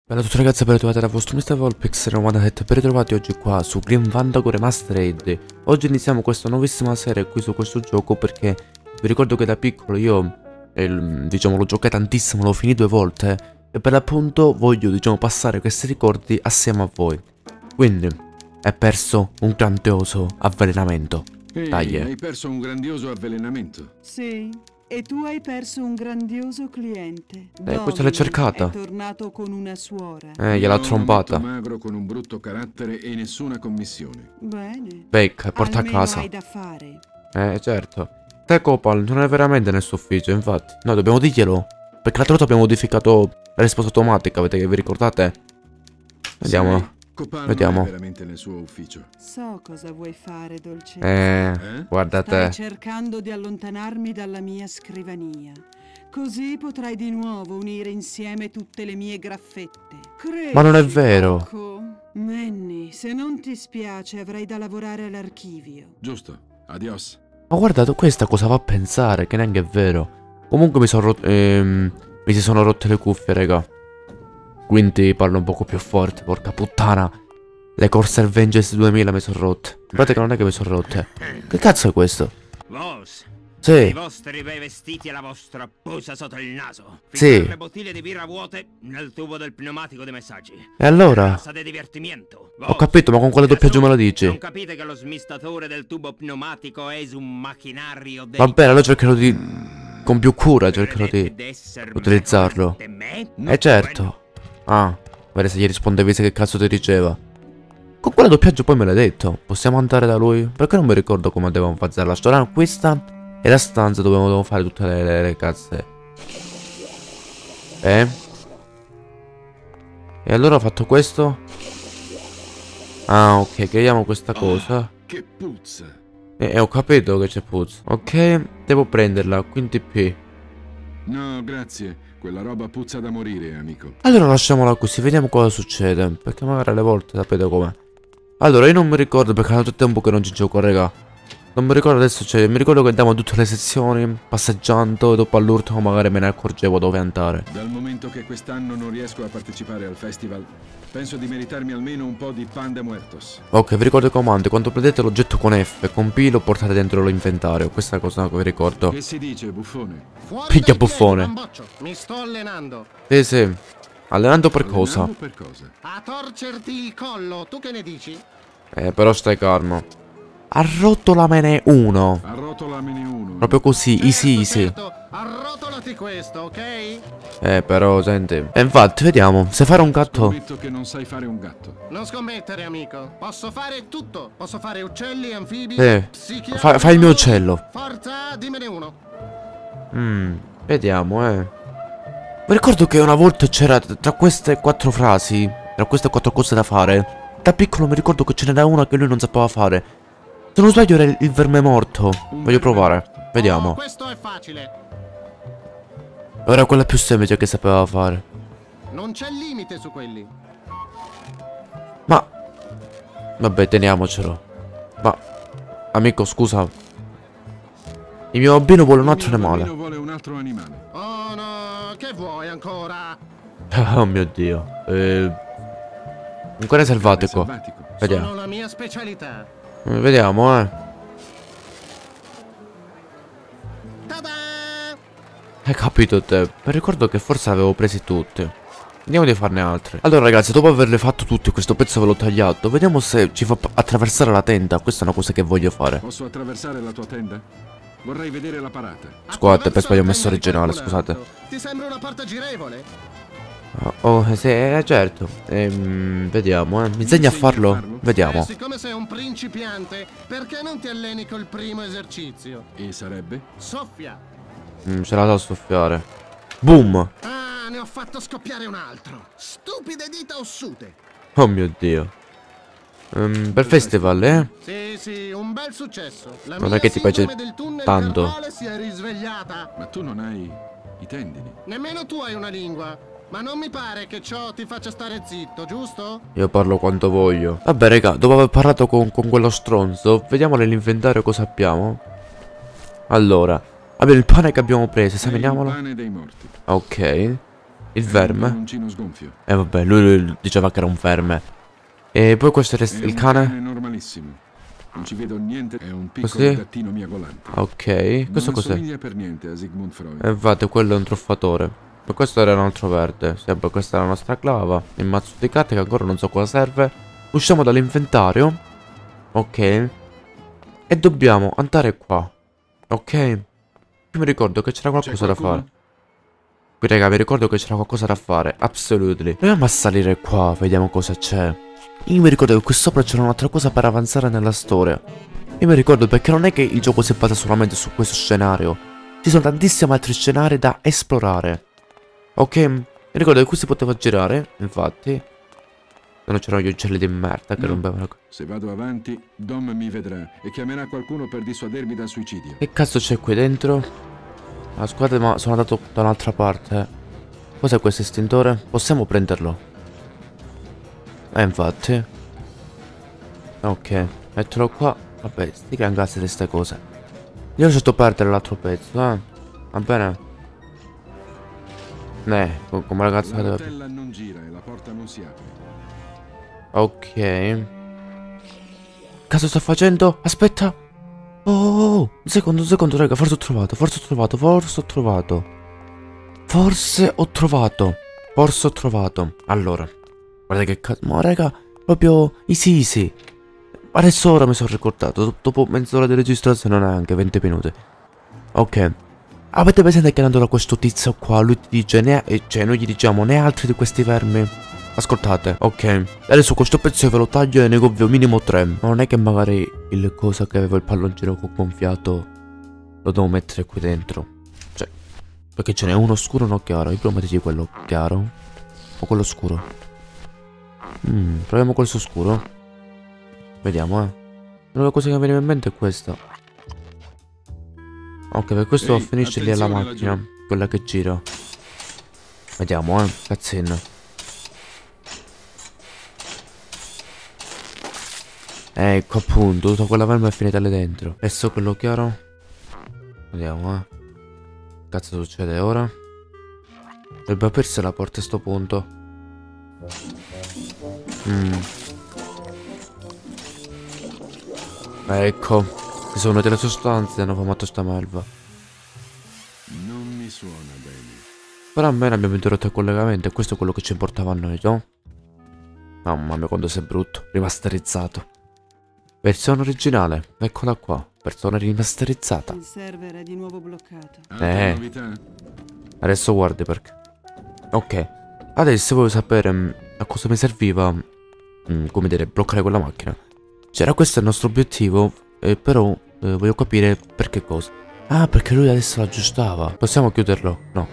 Bella a tutti ragazzi, ben ritrovati da vostro Mr. Volpix 97, ben ritrovati oggi qua su Grim Fandango Remastered. Oggi iniziamo questa nuovissima serie qui su questo gioco perché vi ricordo che da piccolo io, diciamo, lo giocai tantissimo, l'ho finito 2 volte e per l'appunto voglio, diciamo, passare questi ricordi assieme a voi. Quindi, hai perso un grandioso avvelenamento. Dai. Hai perso un grandioso avvelenamento. Sì, e tu hai perso un grandioso cliente. Questa l'hai cercata. È tornato con una suora. Gliel'ha trombata. Un magro con un brutto carattere e nessuna commissione. Bene. Becca, porta a Almeno casa. hai da fare. Certo. Te Copal non è veramente nel suo ufficio, infatti. No, dobbiamo dirglielo. Perché l'altra volta abbiamo modificato la risposta automatica, vi ricordate? Vediamo. Sai, Copal Vediamo. non è veramente nel suo ufficio. So cosa vuoi fare, dolce. Guarda Stai te. cercando di allontanarmi dalla mia scrivania. Così potrai di nuovo unire insieme tutte le mie graffette. Ma non è Cresci, vero. poco. Manny, se non ti spiace avrai da lavorare all'archivio. Giusto. Adios. Ma guarda, questa cosa fa pensare che neanche è vero. Comunque mi sono rotto. Mi si sono rotte le cuffie, raga. Quindi parlo un poco più forte, porca puttana. Le Corsair Avengers 2000 mi sono rotte. In pratica non è che mi sono rotte. Che cazzo è questo? Vos, Sì. i vostri bei vestiti e la vostra posa sotto il naso. Sì. Ficcare le bottiglie di birra vuote nel tubo del pneumatico dei messaggi. E allora? Casa di divertimento. Ho capito, ma con quale doppiaggio me lo dici? Non capite che lo smistatore del tubo pneumatico è un macchinario del... Vabbè, allora cercherò di... Con più cura cercherò di... utilizzarlo. Certo. Ah, vedi se gli rispondevi se che cazzo ti diceva. Con quale doppiaggio poi me l'hai detto? Possiamo andare da lui? Perché non mi ricordo come dobbiamo fare la storia. Questa è la stanza dove dobbiamo fare tutte le cazze. E allora ho fatto questo? Ah, ok, creiamo questa cosa. Che puzza. Ho capito che c'è puzza. Ok, devo prenderla, quindi P. No, grazie. Quella roba puzza da morire, amico. Allora lasciamola così, vediamo cosa succede. Perché magari alle volte sapete com'è. Allora, io non mi ricordo perché è tanto tempo che non ci gioco, raga. Non mi ricordo adesso, cioè, mi ricordo che andiamo tutte le sezioni, passeggiando, e dopo all'ultimo magari me ne accorgevo dove andare. Dal momento che quest'anno non riesco a partecipare al festival, penso di meritarmi almeno un po' di pan de muertos. Ok, vi ricordo i comandi, quando prendete l'oggetto con F, con P lo portate dentro l'inventario. Questa è la cosa che vi ricordo. Che si dice, buffone? Picchia buffone. Mi sto allenando. Sì. Allenando per cosa? Allenando per cosa? A torcerti il collo, tu che ne dici? Però stai calmo. Arrotolamene 1. Arrotolamene uno. Proprio così, easy. Certo, arrotolati questo, ok? Però senti. E infatti, vediamo. Se fare un gatto. Scommetto che non sai fare un gatto. Non scommettere, amico. Posso fare tutto. Posso fare uccelli, anfibi, psichiatri. Fai il mio uccello. Forza, dimmene uno. Vediamo, Mi ricordo che una volta c'era tra queste 4 frasi, tra queste 4 cose da fare. Da piccolo mi ricordo che ce n'era una che lui non sapeva fare. Se non sbaglio era il verme morto. Voglio provare. Vediamo. Oh, questo è facile. Era quella più semplice che sapeva fare. Non c'è limite su quelli. Ma vabbè, teniamocelo. Ma amico, scusa. Il mio bambino vuole un altro Il mio animale. bambino vuole un altro animale. Oh no, che vuoi ancora? Oh mio Dio. Un cane selvatico. Selvatico. Vediamo. Sono la mia specialità. Vediamo, Tada! Hai capito te? Mi ricordo che forse avevo presi tutti. Andiamo di farne altri. Allora ragazzi, dopo averle fatto tutti, questo pezzo ve l'ho tagliato. Vediamo se ci fa attraversare la tenda. Questa è una cosa che voglio fare. Posso attraversare la tua tenda? Vorrei vedere la parata. Scusate, per sbaglio ho messo originale, scusate. Ti sembra una porta girevole? Sì, certo. Vediamo, Mi insegni a farlo? Vediamo. Siccome sei un principiante, perché non ti alleni col primo esercizio? E sarebbe? Soffia! Ce la so a soffiare. Boom! Ah, ne ho fatto scoppiare un altro! Stupide dita ossute! Oh mio Dio. Bel festival, Sì, un bel successo. La Non mia è che ti piace sindrome del tunnel tanto. carpale si è risvegliata. Ma tu non hai i tendini. Nemmeno tu hai una lingua. Ma non mi pare che ciò ti faccia stare zitto, giusto? Io parlo quanto voglio. Vabbè, raga, dopo aver parlato con quello stronzo, vediamo nell'inventario cosa abbiamo. Allora, abbiamo il pane che abbiamo preso, È il esaminiamolo. pane dei morti. Ok. Il È un verme. palloncino sgonfio. E vabbè, lui diceva che era un verme. E poi questo è È il un cane. normalissimo. Non ci vedo niente. È un piccolo Così? gattino miagolante. Ok, questo Non cos'è? assomiglia per niente a Sigmund Freud. E infatti quello è un truffatore. E questo era un altro verde. Sì, vabbè, questa è la nostra clava. Il mazzo di carte che ancora non so cosa serve. Usciamo dall'inventario. Ok. E dobbiamo andare qua. Ok. Io mi ricordo che c'era qualcosa da fare. Qui raga, mi ricordo che c'era qualcosa da fare. Absolutely. Proviamo a salire qua, vediamo cosa c'è. Io mi ricordo che qui sopra c'era un'altra cosa per avanzare nella storia. Io mi ricordo perché non è che il gioco si basa solamente su questo scenario. Ci sono tantissimi altri scenari da esplorare. Ok? Mi ricordo che qui si poteva girare, infatti. Non c'erano gli uccelli di merda che No. rompevano. Se vado avanti, Dom mi vedrà e chiamerà qualcuno per dissuadermi dal suicidio. Che cazzo c'è qui dentro? Ah, scusate, ma sono andato da un'altra parte. Cos'è questo estintore? Possiamo prenderlo? Infatti. Ok, mettilo qua. Vabbè, sti cangazzi di ste cose. Io ho lasciato perdere l'altro pezzo, Va bene? Come ragazzo La deve... rotella non gira e la porta non si apre. Ok. Cosa sto facendo? Aspetta. Oh, un secondo, raga. Forse ho trovato. Allora. Guarda che cazzo. Ma raga, proprio easy. Adesso ora mi sono ricordato. Dopo mezz'ora di registrazione, non è anche 20 minuti. Ok. Avete presente che andando da questo tizio qua, lui ti dice cioè noi gli diciamo né altri di questi vermi. Ascoltate, ok. Adesso questo pezzo ve lo taglio e ne gonfio minimo 3. Ma non è che magari il cosa che avevo il palloncino che ho gonfiato lo devo mettere qui dentro. Cioè, perché ce n'è uno scuro e uno chiaro. Io provo mettergli quello chiaro o quello scuro. Proviamo questo scuro. Vediamo, L'unica cosa che mi viene in mente è questa. Ok, per questo Ehi, finisce lì alla attenzione macchina. laggiù. Quella che gira. Vediamo, cazzino. Ecco appunto, tutta quella verma è finita lì dentro. Adesso quello chiaro. Vediamo, Cazzo succede ora? Dovrebbe aprirsi la porta a sto punto. Ecco. Ci sono delle sostanze che hanno formato sta malva. Non mi suona bene. Però almeno abbiamo interrotto il collegamento e questo è quello che ci importava a noi, no? Mamma mia quando sei brutto. Rimasterizzato. Versione originale. Eccola qua. Versione rimasterizzata. Il server è di nuovo bloccato. Altre novità? Adesso guardi perché. Ok. Adesso voglio sapere a cosa mi serviva. Come dire, bloccare quella macchina. C'era questo è il nostro obiettivo. Però voglio capire per che cosa. Ah, perché lui adesso l'aggiustava. Possiamo chiuderlo? No.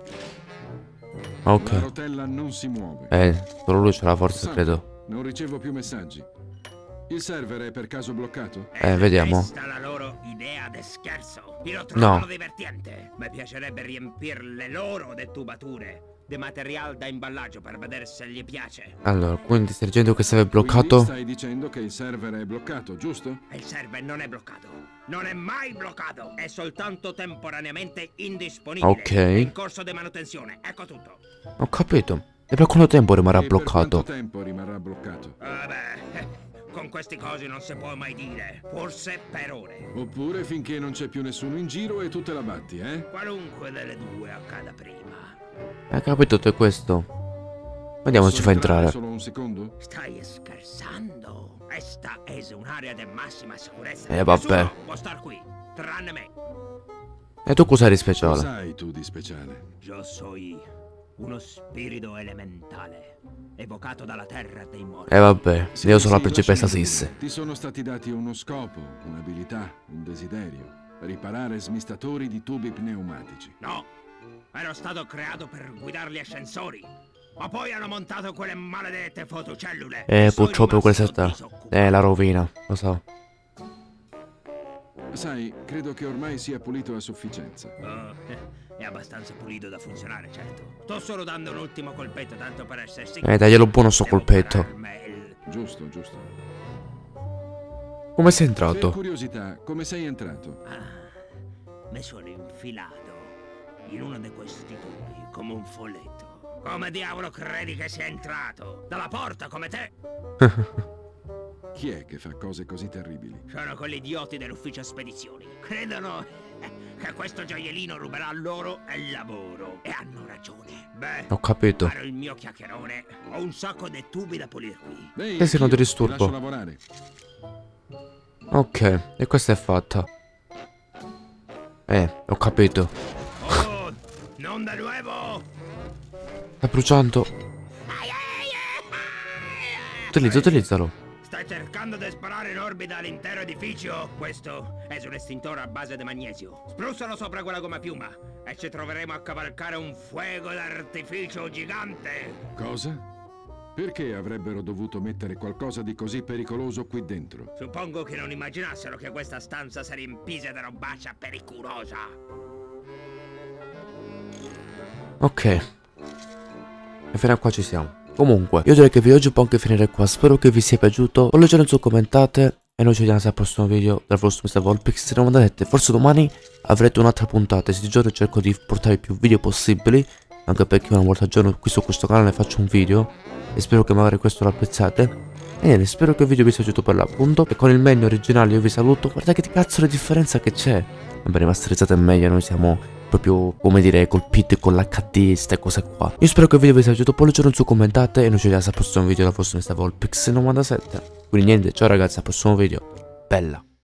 Ok. La rotella non si muove. Solo lui ce l'ha forza, Sai, credo. Non ricevo più messaggi. Il server è per caso bloccato? Vediamo. Questa è la loro idea de scherzo. Io lo trovano divertente. Mi piacerebbe riempirle loro de tubature. De material da imballaggio per vedere se gli piace. Allora, quindi stai dicendo che serve Quindi bloccato? stai dicendo che il server è bloccato, giusto? Il server non è bloccato. Non è mai bloccato. È soltanto temporaneamente indisponibile. Ok. È in corso di manutenzione. Ecco tutto. Ho capito. E per quanto tempo rimarrà E per bloccato? quanto tempo rimarrà bloccato? Con questi cosi non si può mai dire. Forse per ore. Oppure finché non c'è più nessuno in giro e tu te la batti, Qualunque delle due accada prima. Hai capito te questo? Vediamo se ci fa entrare. Solo un secondo? Stai scherzando? Questa è un'area di massima sicurezza. Vabbè. Nessuno può star qui, tranne me. E tu cos'hai di Cosa speciale? sai tu di speciale? Io sono uno spirito elementale, evocato dalla terra dei morti. Vabbè, Sì, io sono la sì, principessa lasciami Sis. dire. Ti sono stati dati uno scopo, un'abilità, un desiderio. Riparare smistatori di tubi pneumatici. No, ero stato creato per guidare gli ascensori. Ma poi hanno montato quelle maledette fotocellule. Purtroppo questa è la rovina, lo so. Sai, credo che ormai sia pulito a sufficienza. È abbastanza pulito da funzionare, certo. Sto solo dando un ultimo colpetto, tanto per essere sicuro. Daglielo buono sto Devo colpetto. pararmi il- Giusto, giusto. Come sei Per entrato? curiosità, come sei entrato? Mi sono infilato in uno di questi tubi come un folletto. Come diavolo credi che sia entrato? Dalla porta come te? Chi è che fa cose così terribili? Sono quegli idioti dell'ufficio spedizioni. Credono che questo gioiellino ruberà loro il lavoro. E hanno ragione. Beh, Ho capito. fare il mio chiacchierone. Ho un sacco di tubi da pulire qui. Ehi, Che se non ti anch'io, disturbo. lascio lavorare. Ok, e questa è fatta. Ho capito. Oh, non da nuovo! Sta bruciando. Utilizzalo. Stai cercando di sparare in orbita all'intero edificio? Questo è un estintore a base di magnesio. Spruzzalo sopra quella gomma piuma e ci troveremo a cavalcare un fuoco d'artificio gigante. Cosa? Perché avrebbero dovuto mettere qualcosa di così pericoloso qui dentro? Suppongo che non immaginassero che questa stanza si riempisse di robaccia pericolosa. Ok. E fino a qua ci siamo. Comunque, io direi che il video oggi può anche finire qua. Spero che vi sia piaciuto. Pollice in su, commentate. E noi ci vediamo al prossimo video dal vostro Mr. Volpix 97. Forse domani avrete un'altra puntata. Questi giorni cerco di portare più video possibili, anche perché una volta al giorno qui su questo canale faccio un video. E spero che magari questo lo apprezzate. E niente, spero che il video vi sia piaciuto per l'appunto. E con il menu originale io vi saluto. Guardate che cazzo di differenza che c'è. Vabbè, rimasterizzate è meglio, noi siamo proprio, come dire, colpiti con l'HD, ste cose qua. Io spero che il video vi sia piaciuto, pollice in su, commentate e noi ci vediamo al prossimo video dal vostro Mr. Volpix 97. Quindi niente, ciao ragazzi, al prossimo video. Bella.